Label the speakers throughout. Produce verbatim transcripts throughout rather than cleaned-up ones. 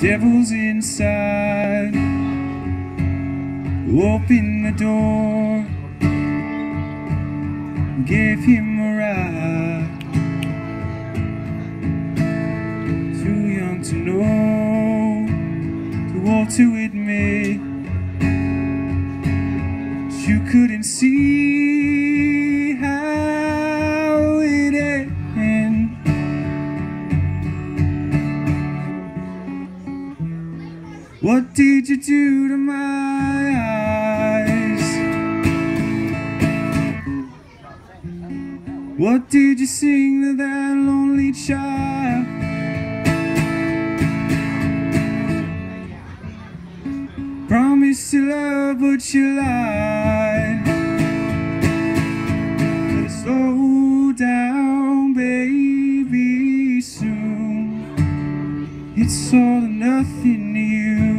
Speaker 1: devil's inside. Open the door, gave him a ride. Too young to know, too old to admit you couldn't see how it ended. What did you do to my eyes? What did you sing to that lonely child? Promised to love, but you lied. But slow down, baby, soon it's all or nothing to you.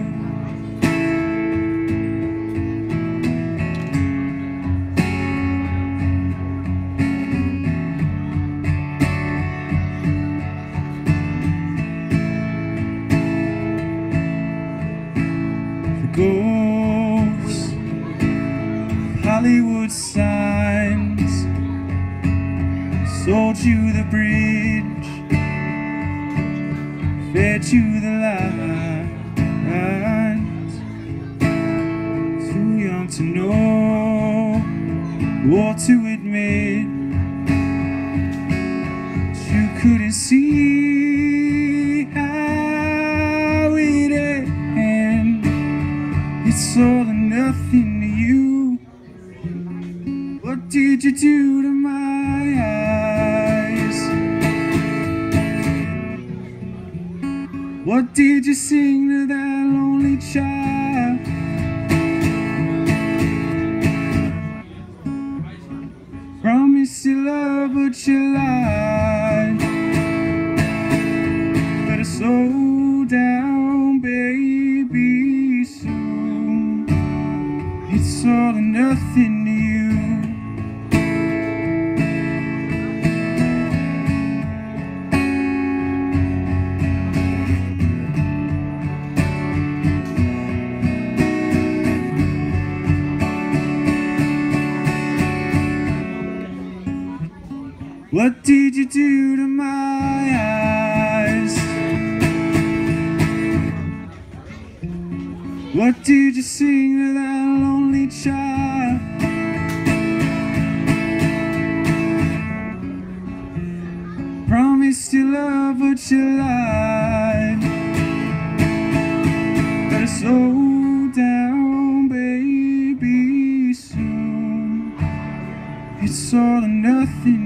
Speaker 1: Ghosts of Hollywood signs sold you the bridge, fed you the lines. Too young to know, or to admit you couldn't see how it ended. It's all or nothing to you. What did you do to my eyes? What did you sing to that lonely child? Promised you love, but you lied. Better slow down, baby, soon it's all or nothing to you. What did you do to my eyes? What did you sing to that lonely child? Promised you love, but you lied. Better slow down, baby, soon it's all or nothing.